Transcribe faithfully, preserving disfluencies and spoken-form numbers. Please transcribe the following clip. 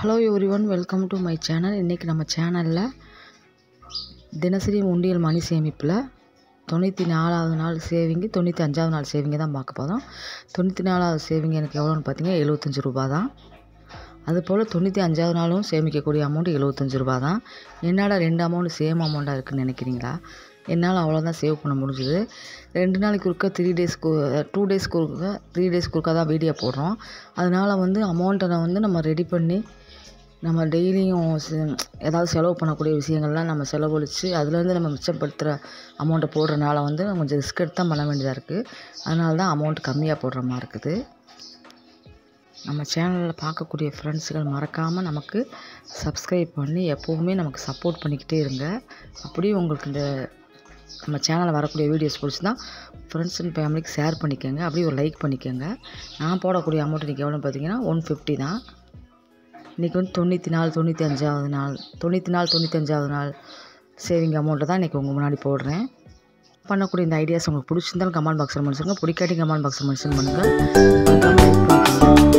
Hello everyone, welcome to my channel. இன்றைக்கி நம்ம சேனலில் தினசரி உண்டியல் மணி சேமிப்பில் தொண்ணூற்றி நாலாவது நாள் சேவிங்கு, தொண்ணூற்றி அஞ்சாவது நாள் சேவிங்கை தான் பார்க்க போதும். தொண்ணூற்றி நாலாவது சேவிங் எனக்கு எவ்வளோன்னு பார்த்தீங்கன்னா எழுபத்தஞ்சி ரூபா தான். அதுபோல் தொண்ணூற்றி அஞ்சாவது நாளும் சேமிக்கக்கூடிய அமௌண்ட்டு எழுபத்தஞ்சி ரூபா தான். என்னடா ரெண்டு அமௌண்ட் சேம் அமௌண்ட்டாக இருக்குதுன்னு நினைக்கிறீங்களா? என்னால் அவ்வளோதான் சேவ் பண்ண முடிஞ்சுது. ரெண்டு நாளைக்கு ஒருக்கா த்ரீ டேஸ்க்கு டூ டேஸ்க்கு ஒருக்கா த்ரீ டேஸ்க்கு ஒருக்கா தான் வீடியோ போடுறோம். அதனால் வந்து அமௌண்ட்டை வந்து நம்ம ரெடி பண்ணி நம்ம டெய்லியும் ஏதாவது செலவு பண்ணக்கூடிய விஷயங்கள்லாம் நம்ம செலவழித்து அதுலேருந்து நம்ம மிச்சப்படுத்துகிற அமௌண்ட்டை போடுறனால வந்து கொஞ்சம் ரிஸ்க் எடுத்து தான் பண்ண வேண்டியதாக இருக்குது. அதனால தான் அமௌண்ட் கம்மியாக போடுற மாதிரி இருக்குது. நம்ம சேனலில் பார்க்கக்கூடிய ஃப்ரெண்ட்ஸுகள் மறக்காமல் நமக்கு சப்ஸ்கிரைப் பண்ணி எப்போவுமே நமக்கு சப்போர்ட் பண்ணிக்கிட்டே இருங்க. அப்படியே உங்களுக்கு இந்த நம்ம சேனலில் வரக்கூடிய வீடியோஸ் பிடிச்சிதான் ஃப்ரெண்ட்ஸ் அண்ட் ஃபேமிலிக்கு ஷேர் பண்ணிக்கோங்க. அப்படியே ஒரு லைக் பண்ணிக்கோங்க. நான் போடக்கூடிய அமௌண்ட் இன்றைக்கி எவ்வளோன்னு பார்த்தீங்கன்னா ஒன் ஃபிஃப்டி தான். இன்றைக்கி வந்து தொண்ணூற்றி நாலு தொண்ணூற்றி அஞ்சாவது நாள் தொண்ணூற்றி நாலு தொண்ணூற்றி அஞ்சாவது நாள் சேவிங் அமௌண்ட்டை தான் இன்றைக்கி உங்கள் முன்னாடி போடுறேன். பண்ணக்கூடிய இந்த ஐடியாஸ் உங்களுக்கு பிடிச்சிருந்தாலும் கமெண்ட் பாக்ஸில் மென்ஷன் பண்ணுங்கள். பிடிக்காட்டி கமெண்ட் பாக்ஸில் மென்ஷன் பண்ணுங்கள்.